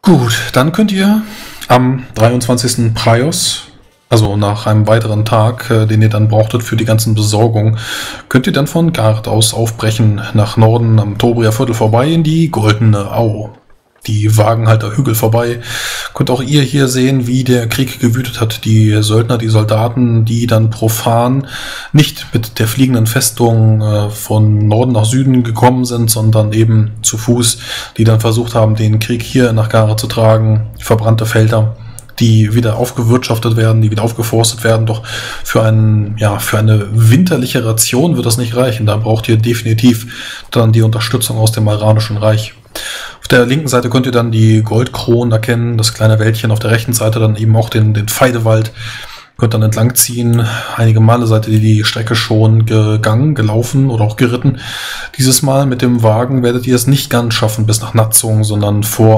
Gut, dann könnt ihr am 23. Praios, also nach einem weiteren Tag, den ihr dann brauchtet für die ganzen Besorgungen, könnt ihr dann von Gard aus aufbrechen, nach Norden am Tobria Viertel vorbei in die Goldene Au. Die Wagenhalter Hügel vorbei. Könnt auch ihr hier sehen, wie der Krieg gewütet hat. Die Söldner, die Soldaten, die dann profan nicht mit der fliegenden Festung von Norden nach Süden gekommen sind, sondern eben zu Fuß, die dann versucht haben, den Krieg hier nach Gara zu tragen. Verbrannte Felder, die wieder aufgewirtschaftet werden, die wieder aufgeforstet werden. Doch für eine winterliche Ration wird das nicht reichen. Da braucht ihr definitiv dann die Unterstützung aus dem Iranischen Reich. Auf der linken Seite könnt ihr dann die Goldkronen erkennen, das kleine Wäldchen. Auf der rechten Seite dann eben auch den Feidewald. Könnt dann entlang ziehen. Einige Male seid ihr die Strecke schon gelaufen oder auch geritten. Dieses Mal mit dem Wagen werdet ihr es nicht ganz schaffen bis nach Natzung, sondern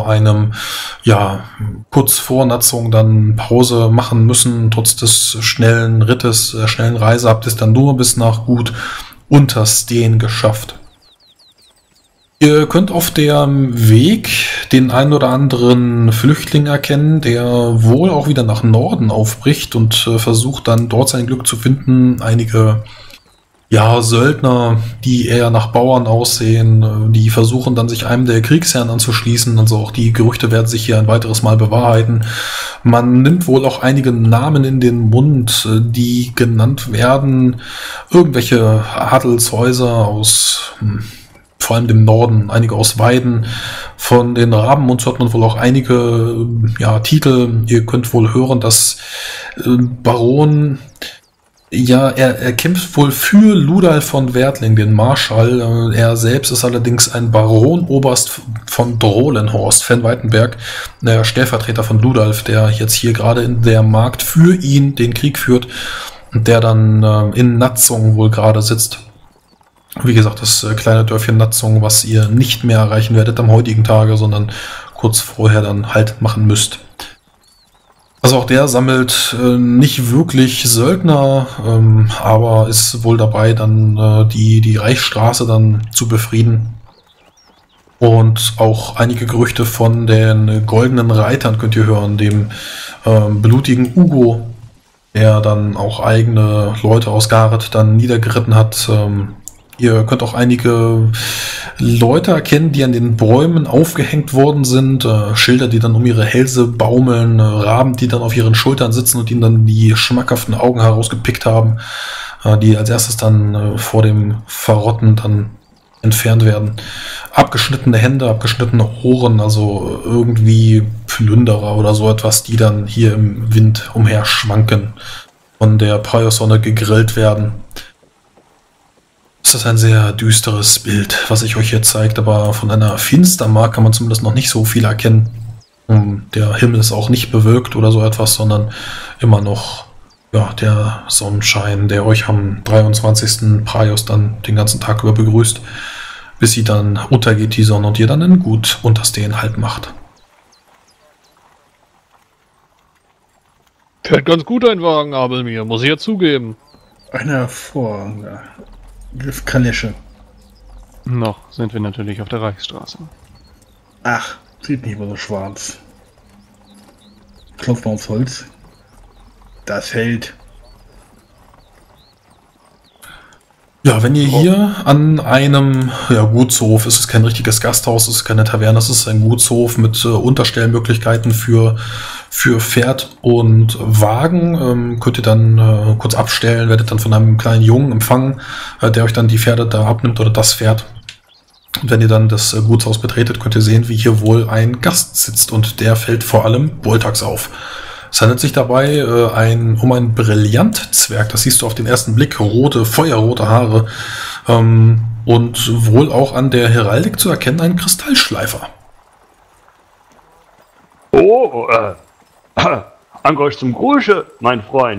kurz vor Natzung dann Pause machen müssen. Trotz des schnellen Rittes, der schnellen Reise habt ihr es dann nur bis nach gut Untersteen geschafft. Ihr könnt auf dem Weg den einen oder anderen Flüchtling erkennen, der wohl auch wieder nach Norden aufbricht und versucht dann dort sein Glück zu finden. Einige Söldner, die eher nach Bauern aussehen, die versuchen dann sich einem der Kriegsherren anzuschließen. Also auch die Gerüchte werden sich hier ein weiteres Mal bewahrheiten. Man nimmt wohl auch einige Namen in den Mund, die genannt werden. Irgendwelche Adelshäuser aus vor allem dem Norden, einige aus Weiden. Von den Rabenmunds hört man wohl auch einige Titel. Ihr könnt wohl hören, dass Baron, er kämpft wohl für Ludolf von Wertling, den Marschall. Er selbst ist allerdings ein Baronoberst von Drohlenhorst, van Weitenberg, der Stellvertreter von Ludolf, der jetzt hier gerade in der Markt für ihn den Krieg führt und der dann in Natzung wohl gerade sitzt. Wie gesagt, das kleine Dörfchen Natzung, was ihr nicht mehr erreichen werdet am heutigen Tage, sondern kurz vorher dann Halt machen müsst. Also auch der sammelt nicht wirklich Söldner, aber ist wohl dabei, dann die Reichsstraße dann zu befrieden. Und auch einige Gerüchte von den Goldenen Reitern könnt ihr hören, dem blutigen Ugo, der dann auch eigene Leute aus Gareth dann niedergeritten hat. Ihr könnt auch einige Leute erkennen, die an den Bäumen aufgehängt worden sind. Schilder, die dann um ihre Hälse baumeln. Raben, die dann auf ihren Schultern sitzen und ihnen dann die schmackhaften Augen herausgepickt haben. Die als erstes dann vor dem Verrotten dann entfernt werden. Abgeschnittene Hände, abgeschnittene Ohren, also irgendwie Plünderer oder so etwas, die dann hier im Wind umherschwanken, von der Praios-Sonne gegrillt werden. Das ist ein sehr düsteres Bild, was ich euch hier zeigt, aber von einer Finstermark kann man zumindest noch nicht so viel erkennen. Der Himmel ist auch nicht bewölkt oder so etwas, sondern immer noch der Sonnenschein, der euch am 23. Praios dann den ganzen Tag über begrüßt, bis sie dann untergeht, die Sonne, und ihr dann in gut Unterstehen Halt macht. Fährt ganz gut ein Wagen, Abelmir, muss ich ja zugeben. Eine hervorragende Kalesche. Noch sind wir natürlich auf der Reichsstraße. Ach, sieht nicht mehr so schwarz. Klopft mal aufs Holz. Das hält. Ja, wenn ihr hier an einem Gutshof, es ist kein richtiges Gasthaus, es ist keine Taverne, es ist ein Gutshof mit Unterstellmöglichkeiten für Pferd und Wagen, könnt ihr dann kurz abstellen, werdet dann von einem kleinen Jungen empfangen, der euch dann die Pferde da abnimmt oder das Pferd. Und wenn ihr dann das Gutshaus betretet, könnt ihr sehen, wie hier wohl ein Gast sitzt, und der fällt vor allem Boltax auf. Es handelt sich dabei um einen Brillantzwerg, das siehst du auf den ersten Blick, feuerrote Haare, und wohl auch an der Heraldik zu erkennen, ein Kristallschleifer. Oh, an euch zum Gruße, mein Freund.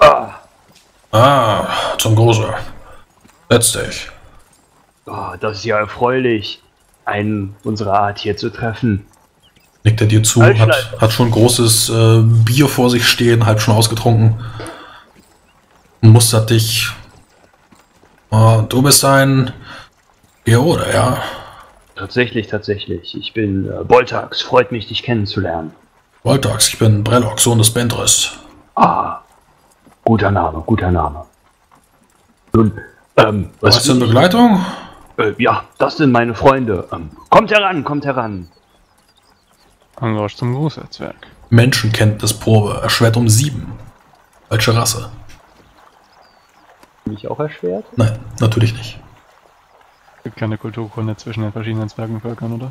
Zum Gruße. Setz dich. Oh, das ist ja erfreulich, einen unserer Art hier zu treffen. Nickt er dir zu, hat schon großes Bier vor sich stehen, halb schon ausgetrunken. Mustert dich. Du bist ein Geode, ja? tatsächlich. Ich bin Boltax. Freut mich, dich kennenzulernen. Voltax, ich bin Brellock, Sohn des Bendris. Ah, guter Name. Nun, Was ist in Begleitung? Ja, das sind meine Freunde. Kommt heran. Angosch zum Großerzwerg. Menschenkenntnisprobe, erschwert um 7. Falsche Rasse. Bin ich auch erschwert? Nein, natürlich nicht. Gibt keine Kulturkunde zwischen den verschiedenen Zwergenvölkern, oder?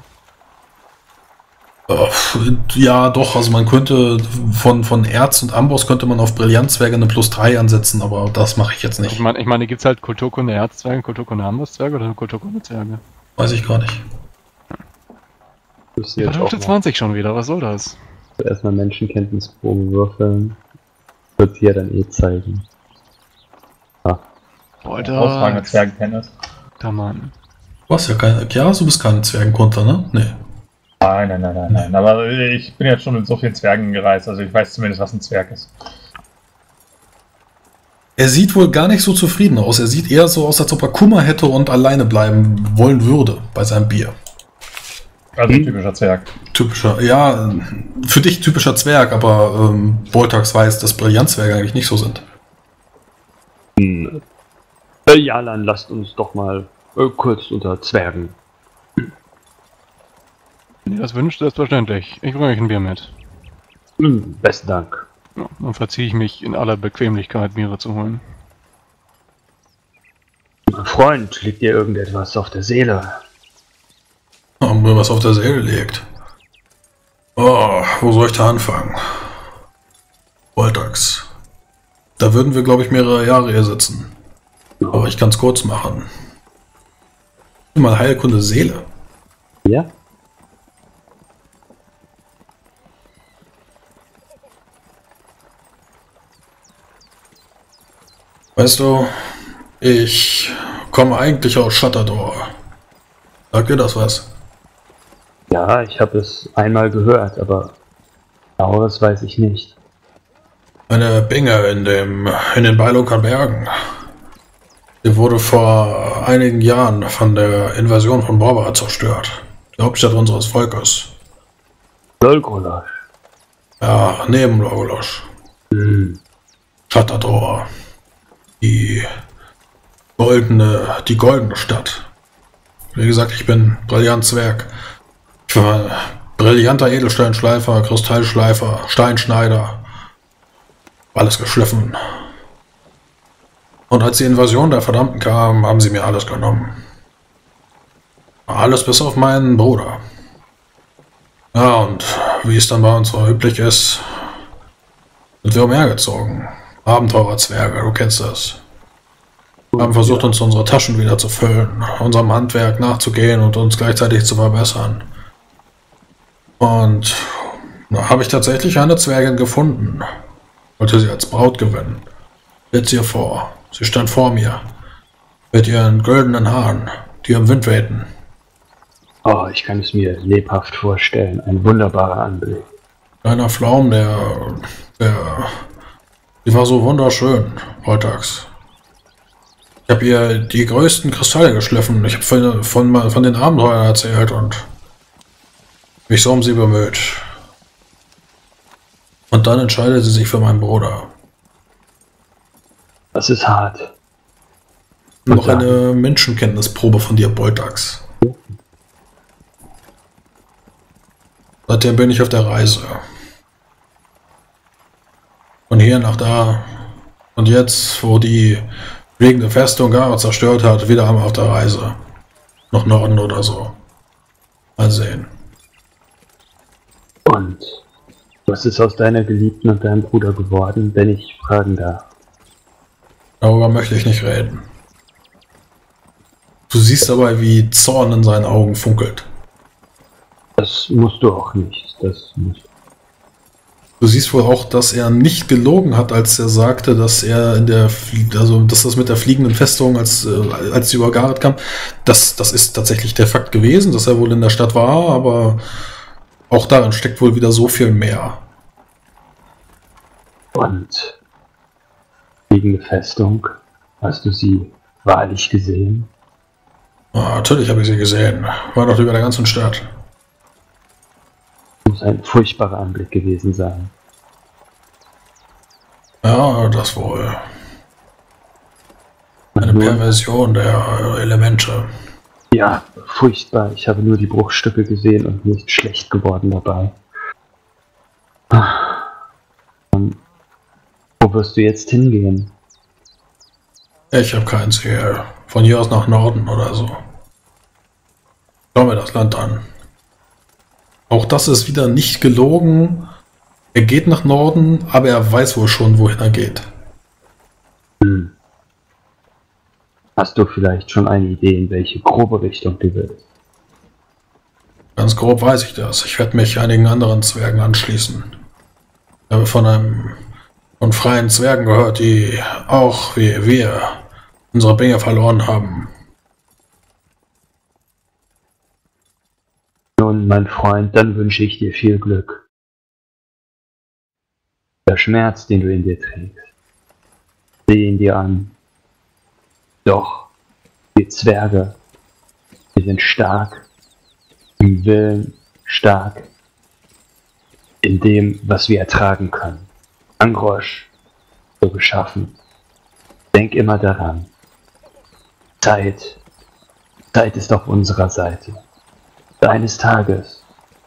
Ja, doch, also man könnte von Erz und Amboss könnte man auf Brillanzzwerge eine +3 ansetzen, aber das mache ich jetzt nicht. Ich meine, gibt es halt Kulturkunde Erzzwerge, Kulturkunde Ambosszwerge oder Kulturkunde Zwerge? Weiß ich gar nicht. Müssen Die jetzt auch verdammte 20 schon wieder, was soll das? erstmal Menschenkenntnisproben würfeln. Wird sie ja dann zeigen. Ausragender Zwergenkenntnis. Der Mann. Du hast ja keine. Ja, du bist keine Zwergenkundler, ne? Nee. Nein. Aber ich bin jetzt schon mit so vielen Zwergen gereist, also ich weiß zumindest, was ein Zwerg ist. Er sieht wohl gar nicht so zufrieden aus. Er sieht eher so aus, als ob er Kummer hätte und alleine bleiben wollen würde bei seinem Bier. Also ein typischer Zwerg. Typischer, ja, für dich typischer Zwerg, aber Boltax weiß, dass Brillanzzwerge eigentlich nicht so sind. Ja, dann lasst uns doch mal kurz unter Zwergen. Wenn ihr das wünscht, selbstverständlich. Ich bringe euch ein Bier mit. Besten Dank. Ja, dann verziehe ich mich in aller Bequemlichkeit, Biere zu holen. Freund, liegt dir irgendetwas auf der Seele? Haben mir was auf der Seele liegt. Oh, wo soll ich da anfangen? Boltax. Da würden wir, glaube ich, mehrere Jahre hier sitzen. Aber ich kann es kurz machen. Mal Heilkunde Seele. Ja? Weißt du, ich komme eigentlich aus Shutterdor. Sagt dir das was? Ja, ich habe es einmal gehört, aber genaueres weiß ich nicht. Eine Binge in den Beilunkern Bergen. Die wurde vor einigen Jahren von der Invasion von Borbara zerstört. Die Hauptstadt unseres Volkes. Dolgolasch. Ja, neben Logolosch. Shutterdor. Die goldene Stadt. Wie gesagt, ich bin Brillanzzwerg. Ich war brillanter Edelsteinschleifer, Kristallschleifer, Steinschneider. Alles geschliffen. Und als die Invasion der Verdammten kam, haben sie mir alles genommen. Alles bis auf meinen Bruder. Ja, und wie es dann bei uns so üblich ist, sind wir umhergezogen. Abenteurerzwerge, du kennst das. Wir haben versucht, uns unsere Taschen wieder zu füllen, unserem Handwerk nachzugehen und uns gleichzeitig zu verbessern. Und da habe ich tatsächlich eine Zwergin gefunden. Wollte sie als Braut gewinnen. Jetzt hier vor. Sie stand vor mir. Mit ihren goldenen Haaren, die im Wind wehten. Oh, ich kann es mir lebhaft vorstellen. Ein wunderbarer Anblick. Kleiner Pflaum, die war so wunderschön, Voltax. Ich habe ihr die größten Kristalle geschliffen. Ich habe von den Abenteuern erzählt und mich so um sie bemüht. Und dann entscheidet sie sich für meinen Bruder. Das ist hart. Noch eine Menschenkenntnisprobe von dir, Boltax. Seitdem bin ich auf der Reise. Von hier nach da. Und jetzt, wo die fliegende Festung Gara zerstört hat, wieder einmal auf der Reise. Nach Norden oder so. Mal sehen. Und was ist aus deiner Geliebten und deinem Bruder geworden, wenn ich fragen darf? Darüber möchte ich nicht reden. Du siehst dabei, wie Zorn in seinen Augen funkelt. Das musst du auch nicht. Das musst du. Du siehst wohl auch, dass er nicht gelogen hat, als er sagte, dass er dass das mit der fliegenden Festung, als sie über Gareth kam, das ist tatsächlich der Fakt gewesen, dass er wohl in der Stadt war, aber auch darin steckt wohl wieder so viel mehr. Und fliegende Festung, hast du sie wahrlich gesehen? Natürlich habe ich sie gesehen. War doch über der ganzen Stadt. Muss ein furchtbarer Anblick gewesen sein. Ja, das wohl. Eine Nur- Perversion der Elemente. Ja, furchtbar. Ich habe nur die Bruchstücke gesehen und mir ist schlecht geworden dabei. Wo wirst du jetzt hingehen? Ich habe kein Ziel. Von hier aus nach Norden oder so. Schau mir das Land an. Auch das ist wieder nicht gelogen. Er geht nach Norden, aber er weiß wohl schon, wohin er geht. Hast du vielleicht schon eine Idee, in welche grobe Richtung du willst? Ganz grob weiß ich das. Ich werde mich einigen anderen Zwergen anschließen. Ich habe von freien Zwergen gehört, die auch wie wir unsere Bänge verloren haben. Nun, mein Freund, dann wünsche ich dir viel Glück. Der Schmerz, den du in dir trägst, sieh ihn dir an. Doch, wir Zwerge, wir sind stark, im Willen stark, in dem, was wir ertragen können. Angrosch, so geschaffen. Denk immer daran. Zeit ist auf unserer Seite. Eines Tages.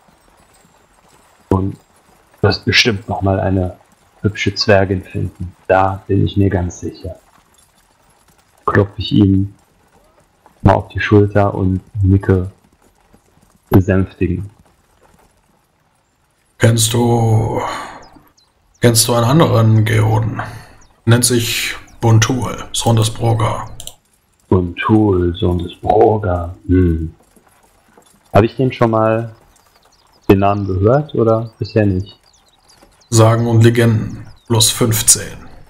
Und du wirst bestimmt noch mal eine hübsche Zwergin finden. Da bin ich mir ganz sicher. Klopfe ich ihm mal auf die Schulter und nicke besänftigen. Kennst du einen anderen Geoden? Nennt sich Buntul, Sohn des Broga. Buntul, Sohn des Broga. Habe ich den schon mal den Namen gehört oder bisher nicht? Sagen und Legenden, plus 15.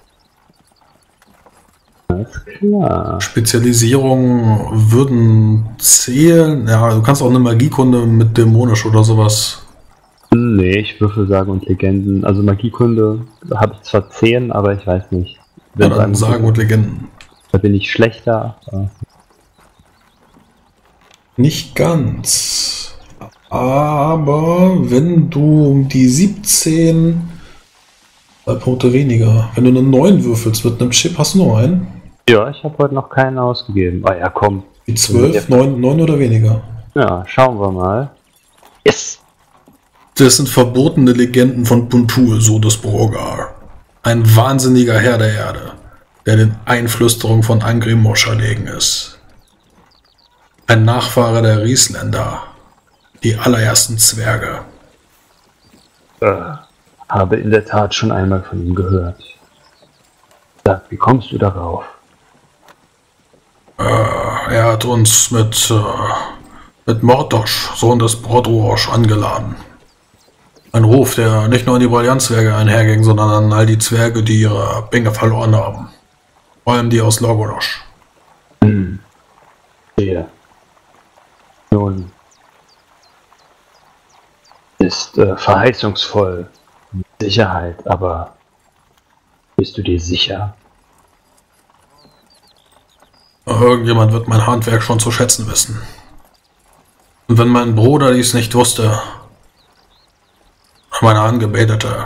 Alles klar. Spezialisierung würden zählen. Ja, du kannst auch eine Magiekunde mit dämonisch oder sowas. Nee, ich würfel Sagen und Legenden. Also Magiekunde habe ich zwar 10, aber ich weiß nicht. Ja, dann Sagen und Legenden. Da bin ich schlechter. Nicht ganz. Aber wenn du um die 17 Punkte weniger. Wenn du eine 9 würfelst mit einem Chip, hast du noch einen? Ja, ich habe heute noch keinen ausgegeben. Ah ja, komm. Die 12, 9 oder weniger. Ja, schauen wir mal. Yes! Das sind verbotene Legenden von Buntul, Sohn des Brogar. Ein wahnsinniger Herr der Erde, der den Einflüsterungen von Angrimosh erlegen ist. Ein Nachfahre der Riesländer, die allerersten Zwerge. Habe in der Tat schon einmal von ihm gehört. Sag, wie kommst du darauf? Er hat uns mit Mordosch, Sohn des Brodrosch, angeladen. Ein Ruf, der nicht nur an die Brillanzwerke einherging, sondern an all die Zwerge, die ihre Bänge verloren haben. Vor allem die aus Logolosch. Sehe. Nun, ist verheißungsvoll, mit Sicherheit, aber bist du dir sicher? Irgendjemand wird mein Handwerk schon zu schätzen wissen. Und wenn mein Bruder dies nicht wusste, meine Angebetete,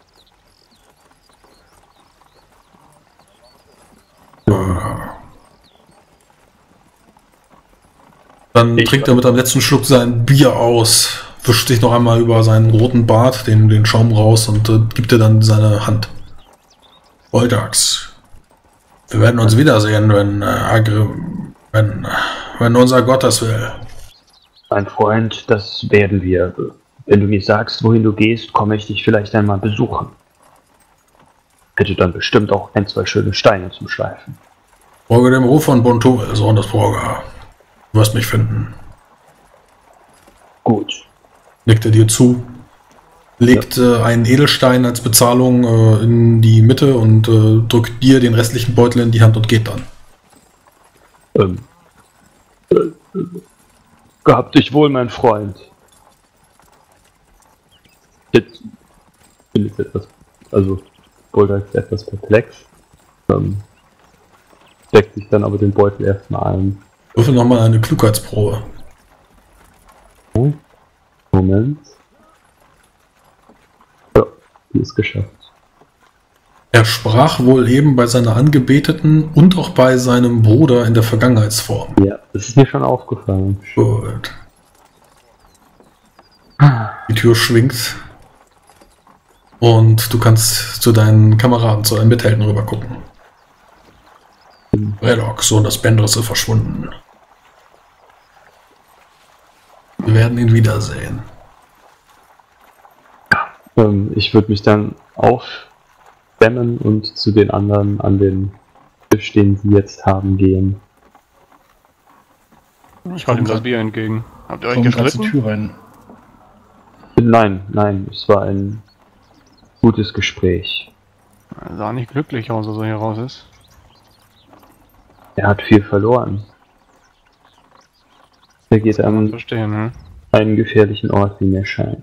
dann trinkt er mit einem letzten Schluck sein Bier aus, wischt sich noch einmal über seinen roten Bart den Schaum raus und gibt dir dann seine Hand. Voltax, wir werden uns wiedersehen, wenn unser Gott das will. Mein Freund, das werden wir. Wenn du mir sagst, wohin du gehst, komme ich dich vielleicht einmal besuchen. Hätte dann bestimmt auch 1, 2 schöne Steine zum Schleifen. Folge dem Ruf von Buntul, Sohn des Broga. Du wirst mich finden. Gut. Nickt er dir zu, legt einen Edelstein als Bezahlung in die Mitte und drückt dir den restlichen Beutel in die Hand und geht dann. Gehabt dich wohl, mein Freund. Jetzt bin ich etwas, also Voltax etwas perplex. Steckt sich dann aber den Beutel erstmal ein. Würfel nochmal eine Klugheitsprobe. Oh. Moment. Ja, die ist geschafft. Er sprach wohl eben bei seiner Angebeteten und auch bei seinem Bruder in der Vergangenheitsform. Ja, das ist mir schon aufgefallen. Gut. Die Tür schwingt und du kannst zu deinen Kameraden, zu deinen Mithelden rüber gucken. Redok, Sohn des Bendris, ist verschwunden. Wir werden ihn wiedersehen. Ich würde mich dann aufdämmen und zu den anderen an den Tisch, den sie jetzt haben, gehen. Ich halte ihm das Bier entgegen. Habt ihr euch Komm gerade zur gestritten? Tür rein. Nein, es war ein gutes Gespräch. Er sah nicht glücklich aus, als er hier raus ist. Er hat viel verloren. Er geht Kann man an verstehen, ne? einen gefährlichen Ort, wie mir scheint.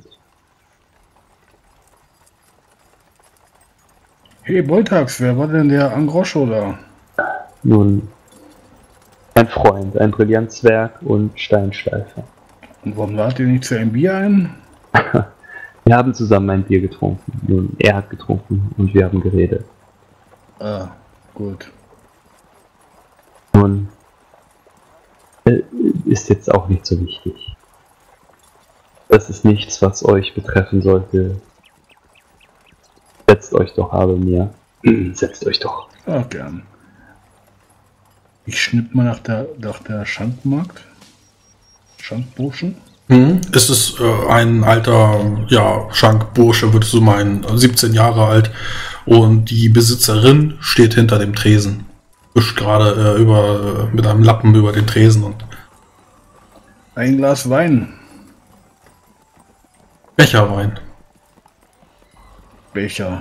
Hey, Boltax, wer war denn der Angroscho da? Nun, ein Freund, ein Brillanzwerk und Steinschleifer. Und warum lad ihr nicht zu einem Bier ein? Wir haben zusammen ein Bier getrunken. Nun, er hat getrunken und wir haben geredet. Ah, gut. Nun, ist jetzt auch nicht so wichtig. Das ist nichts, was euch betreffen sollte. Setzt euch doch, habe mir. Setzt euch doch. Ah, gern. Ich schnipp mal nach der Schankmarkt. Schankburschen. Es ist ein alter, ja, Schankbursche, würdest du meinen, 17 Jahre alt. Und die Besitzerin steht hinter dem Tresen. Wischt gerade mit einem Lappen über den Tresen und Ein Glas Wein. Becherwein. Becher.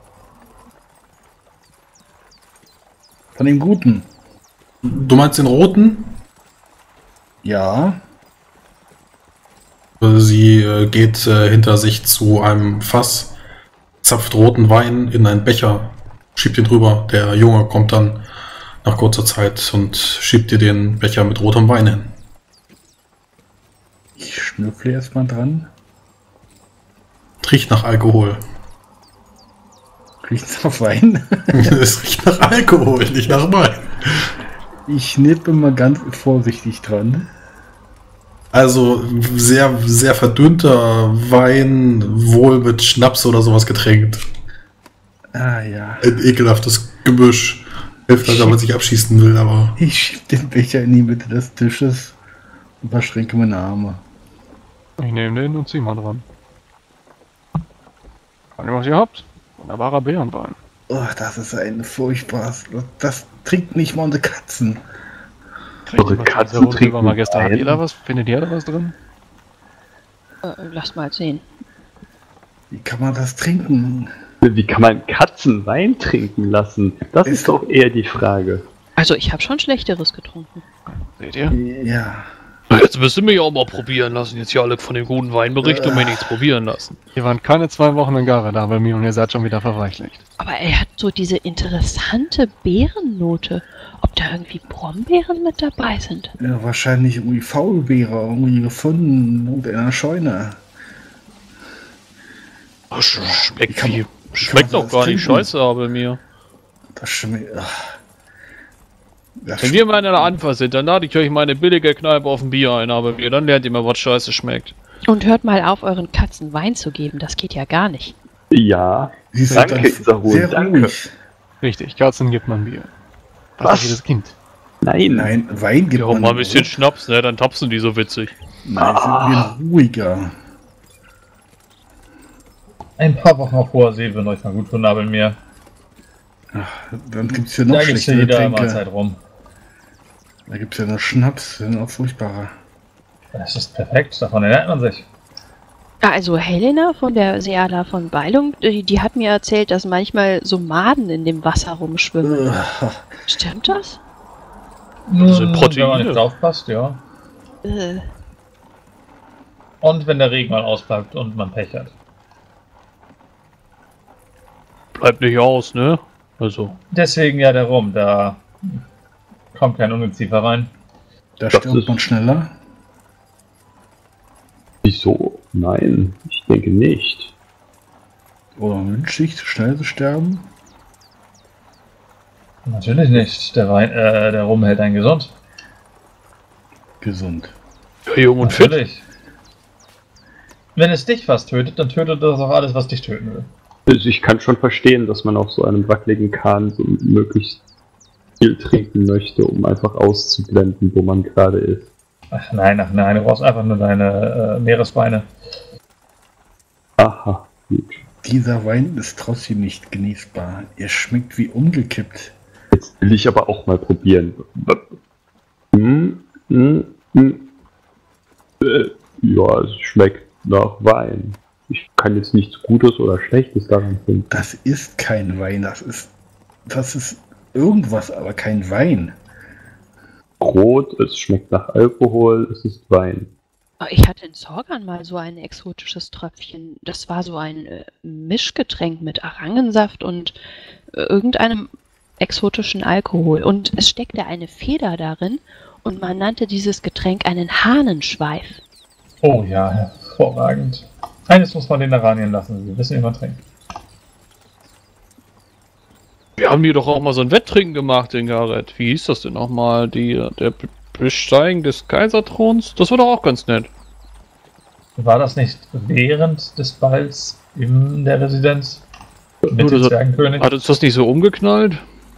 Von dem Guten. Du meinst den roten? Ja. Sie geht hinter sich zu einem Fass, zapft roten Wein in einen Becher, schiebt ihn drüber. Der Junge kommt dann nach kurzer Zeit und schiebt dir den Becher mit rotem Wein hin. Ich schnüffle erstmal dran. Riecht nach Alkohol. Riecht's auf Wein? Es riecht nach Alkohol, nicht nach Wein. Ich nippe mal ganz vorsichtig dran. Also sehr, sehr verdünnter Wein, wohl mit Schnaps oder sowas getränkt. Ah ja. Ein ekelhaftes Gebüsch. Hilft halt, wenn man sich abschießen will, aber Ich schieb den Becher in die Mitte des Tisches und verschränke meine Arme. Ich nehme den und zieh mal dran. Kann ihr was ihr habt? Wunderbarer Bärenwein. Oh, das ist ein furchtbares. Das trinkt nicht mal unsere Katzen. Eure Katzen trinken mal gestern. Habt ihr da Wein? was? Findet ihr da was drin? Lass mal sehen. Wie kann man das trinken? Wie kann man Katzen Wein trinken lassen? Das ist doch eher die Frage. Also ich habe schon Schlechteres getrunken. Seht ihr? Ja. Jetzt müsst ihr mich auch mal probieren lassen. Jetzt hier alle von dem guten Wein berichten und mir nichts probieren lassen. Ihr waren keine 2 Wochen in Gare da bei mir und ihr seid schon wieder verweichlicht. Aber er hat so diese interessante Beerennote. Ob da irgendwie Brombeeren mit dabei sind? Ja, wahrscheinlich irgendwie Faulbeere irgendwie gefunden in einer Scheune. Oh, schmeckt kann- wie. wie Schmeckt kann man doch das gar nicht trinken? scheiße, aber mir. Das schmeckt. Wenn wir mal in einer Anfahrt sind, dann lade ich euch meine billige Kneipe auf ein Bier ein, aber mir, dann lernt ihr mal, was scheiße schmeckt. Und hört mal auf, euren Katzen Wein zu geben. Das geht ja gar nicht. Ja, Sie sind danke, dann Isarun, sehr danke. ruhig. Richtig, Katzen gibt man Bier. Was? Jedes Kind. Nein, Nein, Wein gibt Ja, man mal ein bisschen nur. Schnaps, ne? Dann tapsen die so witzig. Nein, sind wir ruhiger. Ein paar Wochen auf hoher See würden euch mal gut tun, aber mir. Dann gibt es ja noch Da geht ja schlechtere jeder Tränke. Mahlzeit rum. Da gibt es ja noch Schnaps, das sind auch furchtbare. Das ist perfekt, davon ernährt man sich. Also Helena von der Seala von Beilung, die hat mir erzählt, dass manchmal so Maden in dem Wasser rumschwimmen. Stimmt das? Das sind Wenn Proteine. man nicht aufpasst, ja. Und wenn der Regen mal ausbleibt und man Pech hat. Bleibt nicht aus, ne? Also. Deswegen ja darum, da kommt kein Ungeziefer rein. Da Das stirbt ist- man schneller. Wieso? Nein, ich denke nicht. Oder wünscht sich, schnell zu sterben? Natürlich nicht. Der Rum hält einen gesund. Gesund. Jung und fit. Natürlich. Wenn es dich was tötet, dann tötet das auch alles, was dich töten will. Also ich kann schon verstehen, dass man auf so einem wackeligen Kahn so möglichst viel trinken möchte, um einfach auszublenden, wo man gerade ist. Ach nein, du brauchst einfach nur deine Meeresbeine. Aha, gut. Dieser Wein ist trotzdem nicht genießbar. Er schmeckt wie umgekippt. Jetzt will ich aber auch mal probieren. Hm, hm, hm. Ja, es schmeckt nach Wein. Ich kann jetzt nichts Gutes oder Schlechtes daran finden. Das ist kein Wein, das ist irgendwas, aber kein Wein. Rot, es schmeckt nach Alkohol, es ist Wein. Ich hatte in Sorgan mal so ein exotisches Tröpfchen. Das war so ein Mischgetränk mit Orangensaft und irgendeinem exotischen Alkohol. Und es steckte eine Feder darin und man nannte dieses Getränk einen Hahnenschweif. Oh ja, hervorragend. Eines muss man den Aranien lassen, wir wissen, wie man trinkt. Wir haben hier doch auch mal so ein Wetttrinken gemacht in Gareth. Wie hieß das denn nochmal? Der Besteigen des Kaiserthrons? Das war doch auch ganz nett. War das nicht während des Balls in der Residenz? Mit Oder dem so- Zwergenkönig? Hat uns das nicht so umgeknallt?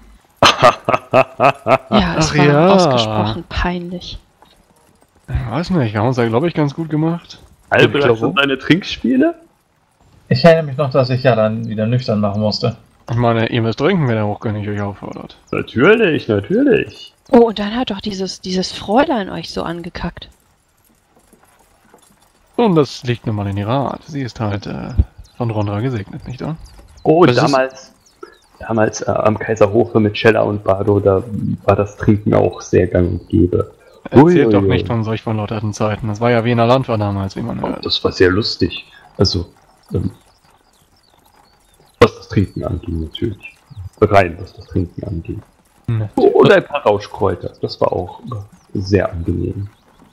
Ja, es Ach war ja. ausgesprochen peinlich. Ich weiß nicht, wir haben es ja, glaube ich, ganz gut gemacht. Albrecht, glaube- sind deine Trinkspiele? Ich erinnere mich noch, dass ich ja dann wieder nüchtern machen musste. Ich meine, ihr müsst trinken, wenn der Hochkönig euch auffordert. Natürlich, natürlich. Oh, und dann hat doch dieses Fräulein euch so angekackt. Und das liegt nun mal in ihrer Art. Sie ist halt von Rondra gesegnet, nicht wahr? Oh, Was ist- damals am Kaiserhofe mit Cella und Bardo, da war das Trinken auch sehr gang und gäbe. Erzählt Ui, doch ui, nicht ui. von solch verlotterten Zeiten. Das war ja Wiener Land war damals, wie man Oh, hört. das war sehr lustig. Also, was das Trinken anging, natürlich. Rein, was das Trinken anging. Ne. Und ein paar Rauschkräuter. Das war auch sehr angenehm.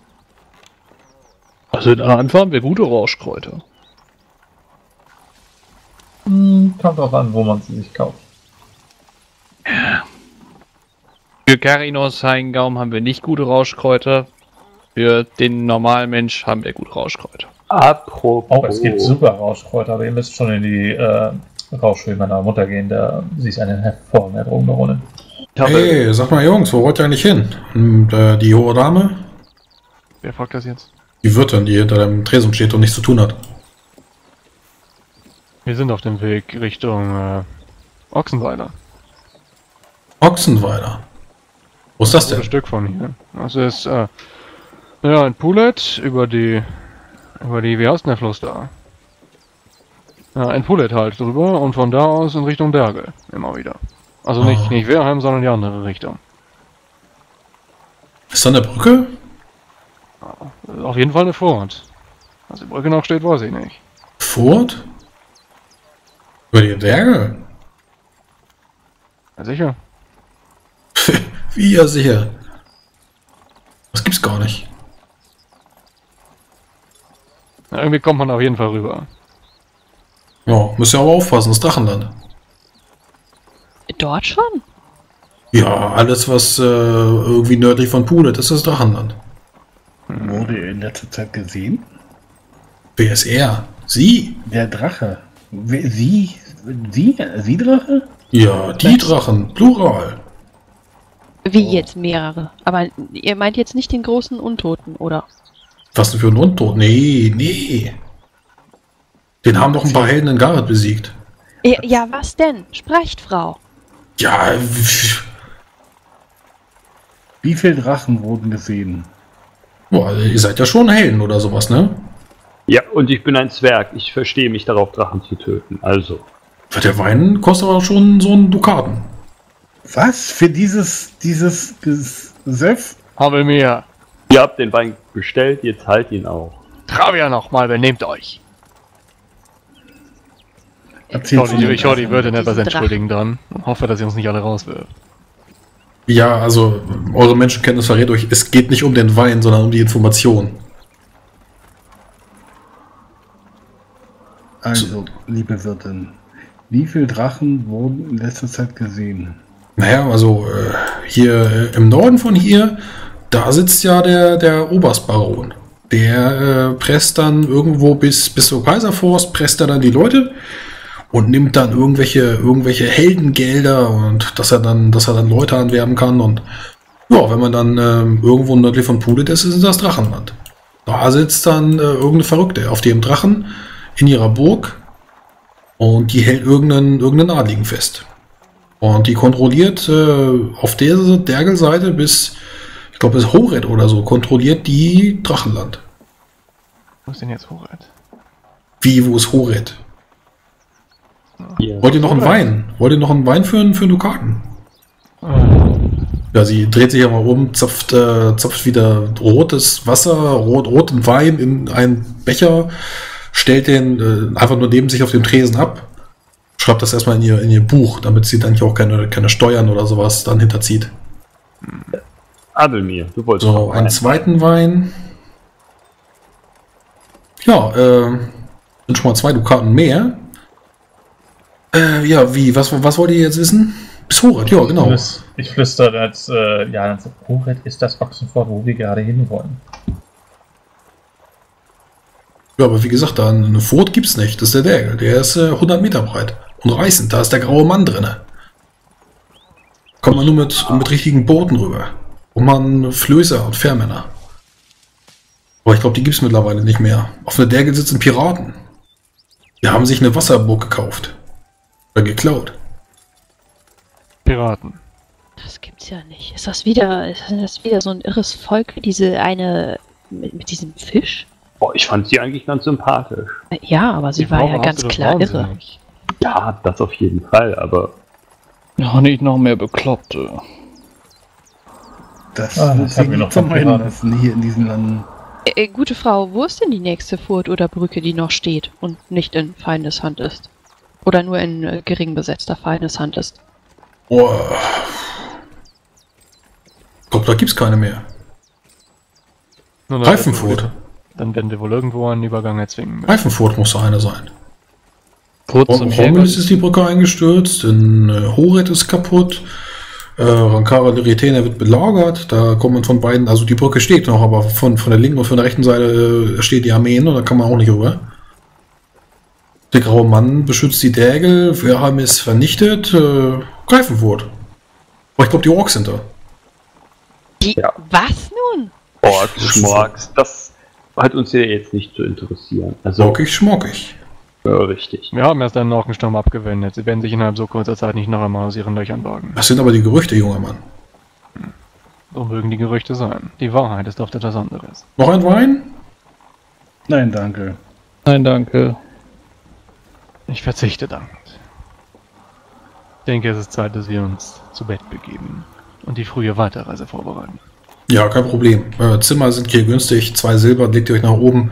Also in Aran haben wir gute Rauschkräuter. Kommt drauf an, wo man sie sich kauft. Für Karinos Heingaum haben wir nicht gute Rauschkräuter. Für den normalen Mensch haben wir gute Rauschkräuter. Apropos. Oh, es gibt super Rauschkräuter, aber ihr müsst schon in die Rauschhöhle meiner Mutter gehen, sie ist eine hervorragende Drogenbaronin. Ich habe, Hey, sag mal Jungs, wo wollt ihr eigentlich hin? Und, die hohe Dame? Wer fragt das jetzt? Die Wirtin, die hinter dem Tresen steht und nichts zu tun hat. Wir sind auf dem Weg Richtung Ochsenweiler. Ochsenweiler. Wo ist das Gutes denn? Stück von hier. Das ist ja ein Poulet über die, wie heißt denn der Fluss da? Ja, ein Poulet halt drüber und von da aus in Richtung Berge. Immer wieder. Also nicht Wehrheim, sondern die andere Richtung. Ist da eine Brücke? Auf jeden Fall eine Vorort. Was die Brücke noch steht, weiß ich nicht. Furt? Über die Berge? Ja, sicher. Wie ja sicher. Das gibt's gar nicht. Ja, irgendwie kommt man auf jeden Fall rüber. Ja, müsst ihr aber aufpassen, das Drachenland. Dort schon? Ja, alles was irgendwie nördlich von Pulet ist das Drachenland. Wurde er in letzter Zeit gesehen? Wer ist er? Sie? Der Drache. Sie Drache? Ja, die Drachen, Plural. Wie jetzt mehrere. Aber ihr meint jetzt nicht den großen Untoten, oder? Was denn für ein Untot? Nee. Den haben doch ein paar Helden in Gareth besiegt. Ja, was denn? Sprecht, Frau. Ja, Wie viele Drachen wurden gesehen? boah, ihr seid ja schon Helden oder sowas, ne? ja, und ich bin ein Zwerg. Ich verstehe mich darauf, Drachen zu töten. Also. Der Wein kostet aber schon so einen Dukaten. Was? Für dieses Gesöff? Haben wir. Ihr habt den Wein bestellt, jetzt halt ihn auch. Travia nochmal, benehmt euch. Erzähl's Ich hoffe, die mir. Wirtin etwas Diesen entschuldigen dann und hoffe, dass sie uns nicht alle rauswirft. Ja, also eure Menschenkenntnis verrät euch, es geht nicht um den Wein, sondern um die Information. Also, liebe Wirtin, wie viele Drachen wurden in letzter Zeit gesehen? Naja, also hier im Norden von hier, da sitzt ja der Oberstbaron. Der presst dann irgendwo bis zur Kaiserforst, presst er dann die Leute und nimmt dann irgendwelche Heldengelder und dass er dann Leute anwerben kann. Und ja, wenn man dann irgendwo nördlich von Pulit ist, ist das Drachenland. Da sitzt dann irgendeine Verrückte auf dem Drachen in ihrer Burg und die hält irgendeinen Adligen fest. Und die kontrolliert auf der Dergel-Seite bis Hored oder so, kontrolliert die Drachenland. Wo ist denn jetzt Hored? Wie, wo ist Hored? Hier. Wollt ihr noch einen Wein? Wollt ihr noch einen Wein für Dukaten? Ja, sie dreht sich ja mal um, zapft wieder rotes Wasser, roten Wein in einen Becher, stellt den einfach nur neben sich auf dem Tresen ab, schreibt das erstmal in ihr Buch, damit sie dann auch keine Steuern oder sowas dann hinterzieht. Adelmir, du wolltest So, noch einen zweiten Wein. Ja, sind schon mal 2 Dukaten mehr. Ja, wie, was wollt ihr jetzt wissen? Bis Hored, ja, genau. Ich flüstere jetzt, dann sagt Hored ist das Ochsenfort, wo wir gerade hinwollen. Ja, aber wie gesagt, da eine Furt gibt's nicht. Das ist der Dergel. Der ist 100 Meter breit und reißend. Da ist der graue Mann drin. Kommt man nur mit richtigen Booten rüber. Und man Flößer und Fährmänner. Aber ich glaube, die gibt's mittlerweile nicht mehr. Auf der Dergel sitzen Piraten. Die haben sich eine Wasserburg gekauft. Oder geklaut. Piraten. Das gibt's ja nicht. Ist das wieder so ein irres Volk wie diese eine mit diesem Fisch? Oh, ich fand sie eigentlich ganz sympathisch. Ja, aber sie Die war Frau ja war ganz absolut klar irre. wahnsinnig. Ja, das auf jeden Fall, aber Ja, nicht noch mehr Bekloppte. Das Ah, wird das sich haben wir nicht noch von vermeiden Piraten. lassen hier in diesen Landen. Gute Frau, wo ist denn die nächste Furt oder Brücke, die noch steht und nicht in Feindeshand ist? Oder nur in gering besetzter Feindeshand ist? Oh. Ich glaube, da gibt's keine mehr. Nun, Reifenfurt. Dann werden wir wohl irgendwo einen Übergang erzwingen müssen. Reifenfurt muss da eine sein. Kurz im Romulus ist die Brücke eingestürzt, in Hored ist kaputt, Rankara Liritene wird belagert, da kommt man von beiden, also die Brücke steht noch, aber von der linken und von der rechten Seite steht die Armeen und da kann man auch nicht rüber. Der graue Mann beschützt die Dergel, Werheim ist vernichtet, Greifenfurt. Aber ich glaube, die Orks sind da. Die. Ja. Was nun? Orks, Schmorks, das hat uns ja jetzt nicht zu interessieren. Also, Orkig, schmockig. ja, richtig. Wir haben erst einen Orkensturm abgewendet. Sie werden sich innerhalb so kurzer Zeit nicht noch einmal aus ihren Löchern wagen. Das sind aber die Gerüchte, junger Mann. So mögen die Gerüchte sein. Die Wahrheit ist oft etwas anderes. Noch ein Wein? Nein, danke. Nein, danke. Ich verzichte dankend. Ich denke, es ist Zeit, dass wir uns zu Bett begeben und die frühe Weiterreise vorbereiten. Ja, kein Problem. Zimmer sind hier günstig, 2 Silber, legt ihr euch nach oben.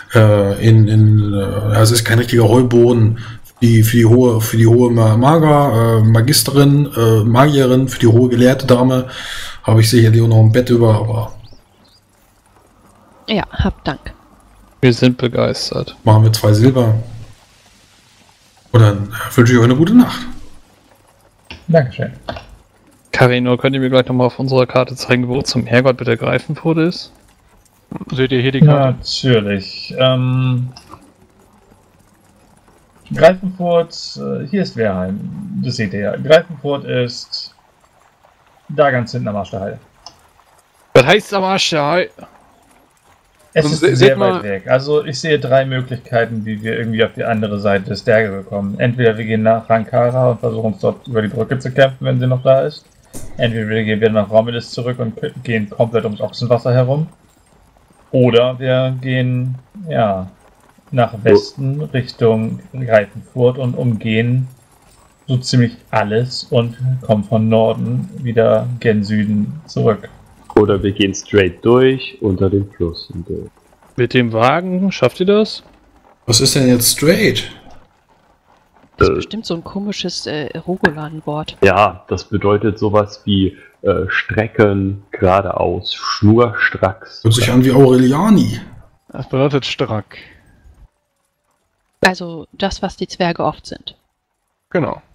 Es ist kein richtiger Heuboden für die hohe Magisterin, Magierin, für die hohe gelehrte Dame habe ich sicherlich auch noch ein Bett über, aber Ja, hab Dank. Wir sind begeistert. machen wir 2 Silber. Und dann wünsche ich euch eine gute Nacht. Dankeschön. Carino, könnt ihr mir gleich nochmal auf unserer Karte zeigen, wo zum Herrgott bitte Greifenfurt ist? Seht ihr hier die Karte? Natürlich. Greifenfurt, hier ist Werheim. Das seht ihr ja. Greifenfurt ist da ganz hinten am Arsch der Heide. Was heißt am Arsch der Heide? Es Also ist seht sehr mal- weit weg. Also ich sehe 3 Möglichkeiten, wie wir irgendwie auf die andere Seite des Dergel kommen. Entweder wir gehen nach Rankara und versuchen uns dort über die Brücke zu kämpfen, wenn sie noch da ist. Entweder wir gehen wieder nach Romulus zurück und gehen komplett ums Ochsenwasser herum. Oder wir gehen, ja, nach Westen Richtung Greifenfurt und umgehen so ziemlich alles und kommen von Norden wieder gen Süden zurück. Oder wir gehen straight durch unter dem Fluss hindurch. Mit dem Wagen, schafft ihr das? Was ist denn jetzt straight? Das ist bestimmt so ein komisches Rogolan-Wort. Ja, das bedeutet sowas wie Strecken, geradeaus, schnurstracks. Hört sich an wie Aureliani. Das bedeutet strack. Also das, was die Zwerge oft sind. Genau.